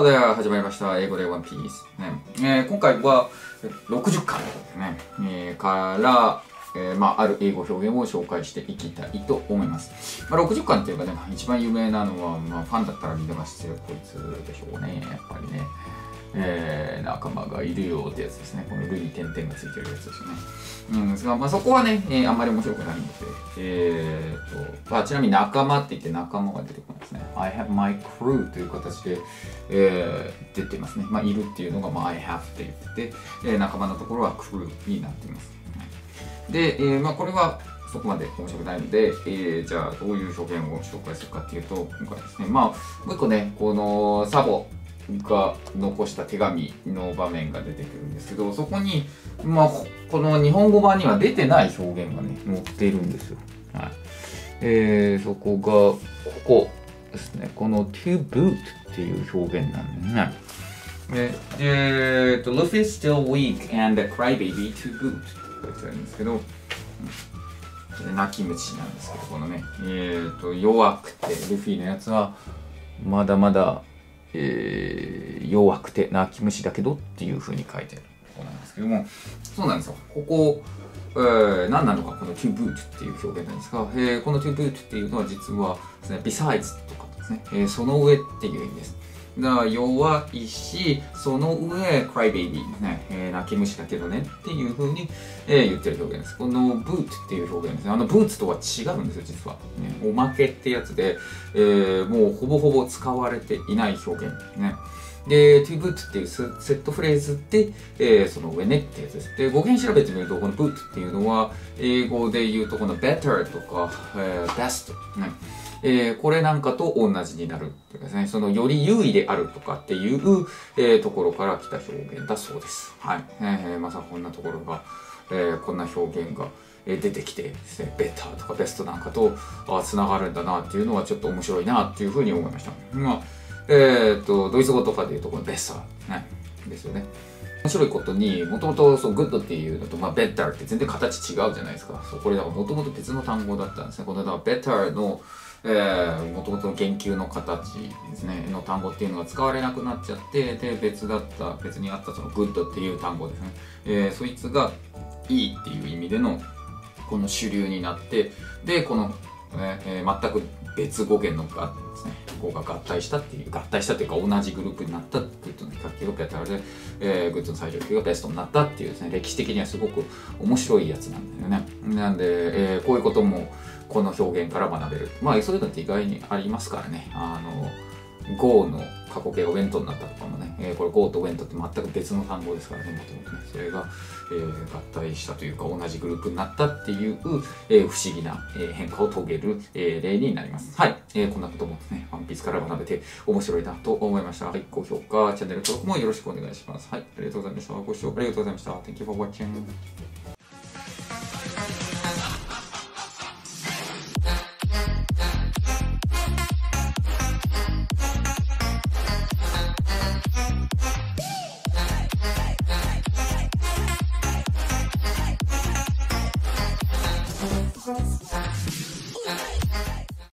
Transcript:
では始まりました。英語でワンピース。今回は60巻ですね、から、ある英語表現を紹介していきたいと思います。60巻っていうかね、一番有名なのは、ファンだったらみんなが知ってるこいつでしょうね。やっぱりね。仲間がいるよってやつですね。このルに点々がついてるやつですよね。ですが、そこはね、あんまり面白くないので、ちなみに仲間って言って仲間が出てくるんですね。I have my crew という形で、出てますね。いるっていうのが、I have って言って、仲間のところは crew になっています。で、これはそこまで面白くないので、じゃあどういう表現を紹介するかっていうと、今回ですね、もう一個ね、このサボが残した手紙の場面が出てくるんですけど、そこに、この日本語版には出てない表現がね、載っているんですよ。はい。そこが、ここですね。この to boot っていう表現なんですね。Luffy is still weak and a crybaby to boot って書いてあるんですけど、泣き虫なんですけど、このね、弱くて、ルフィのやつは、まだまだ、弱くて泣き虫だけどっていう風に書いてあるところなんですけども、そうなんですよ。ここ、何なのかこの to boot っていう表現なんですが、この to boot っていうのは実はですね、besides とかですね、その上っていう意味です。だから弱いし、その上、crybaby ね、泣き虫だけどねっていう風に、言ってる表現です。この boot っていう表現ですね。ブーツとは違うんですよ、実は。おまけってやつで、もうほぼほぼ使われていない表現ですね。で、to boot っていうセットフレーズで、その上ねってやつです。で、語源調べてみると、この boot っていうのは、英語で言うとこの better とか、best ね。これなんかと同じになるっていうかですね、そのより優位であるとかっていう、ところから来た表現だそうです。はい。まさかこんなところが、こんな表現が出てきてですね、ベターとかベストなんかと繋がるんだなっていうのはちょっと面白いなっていうふうに思いました。ドイツ語とかで言うとこのベッサー、ね、ですよね。面白いことに、もともとグッドっていうのと、ベッターって全然形違うじゃないですか。これだからもともと別の単語だったんですね。このベッターのもともとの言及の形ですね、の単語っていうのが使われなくなっちゃって、で、別にあったそのグッドっていう単語ですね。そいつがいいっていう意味での、この主流になって、で、この、全く別語源のですね、語が合体したっていうか同じグループになったグッドの比較級がベターで、グッドの最上級がベストになったっていうですね、歴史的にはすごく面白いやつなんだよね。なんで、こういうこともこの表現から学べる。そういうのって意外にありますからね。Go の過去形が Went になったとかもね、これ Go と Went って全く別の単語ですからね、もともとね。それが、合体したというか同じグループになったっていう、不思議な、変化を遂げる、例になります。はい。こんなこともね、ワンピースから学べて面白いなと思いました。はい。高評価、チャンネル登録もよろしくお願いします。はい。ありがとうございました。ご視聴ありがとうございました。Thank you for watching.